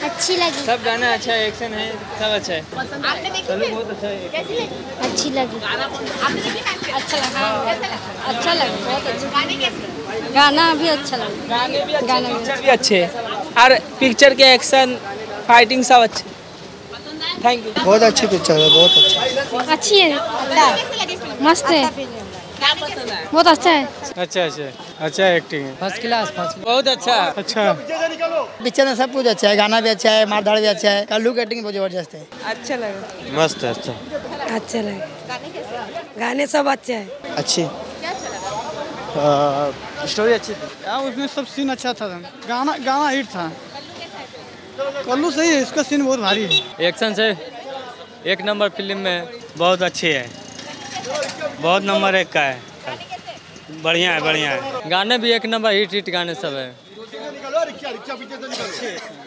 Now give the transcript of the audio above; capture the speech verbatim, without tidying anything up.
अच्छी लगी। सब गाना अच्छा है, एक्शन है, सब अच्छा है। आपने देखी? चलो बहुत अच्छा है। कैसी लगी? अच्छी लगी। आपने देखी? अच्छा लगा। अच्छा लगा, बहुत अच्छा। गाने कैसे? गाना भी अच्छा लगा। गाने भी अच्छे, गाने भी पिक्चर भी अच्छे और पिक्चर के एक्शन फाइटिंग सब अच्छे। Thank you. बहुत अच्छी पिक्चर है, बहुत अच्छी अच्छी है, कैसे लगी फिल्म? मस्त है, क्या पसंद है? बहुत अच्छा है। अच्छा अच्छा अच्छा एक्टिंग है, फर्स्ट क्लास फर्स्ट बहुत अच्छा अच्छा। पिक्चर में सब कुछ अच्छा है, गाना भी अच्छा है, मारधाड़ भी अच्छा है, कल्लू की एक्टिंग बहुत जबरदस्त है। अच्छा लगा। मस्त है, अच्छा अच्छा लगा। गाने कैसे? गाने सब अच्छे हैं। अच्छी क्या अच्छा लगा? स्टोरी अच्छी थी। यार उसमें सब सीन अच्छा था, गाना गाना हिट था। कल्लू सही है, इसका सीन बहुत भारी है। एक्शन से एक नंबर फिल्म में बहुत अच्छी है, बहुत नंबर एक का है, बढ़िया है बढ़िया है। गाने भी एक नंबर हिट हिट गाने सब है।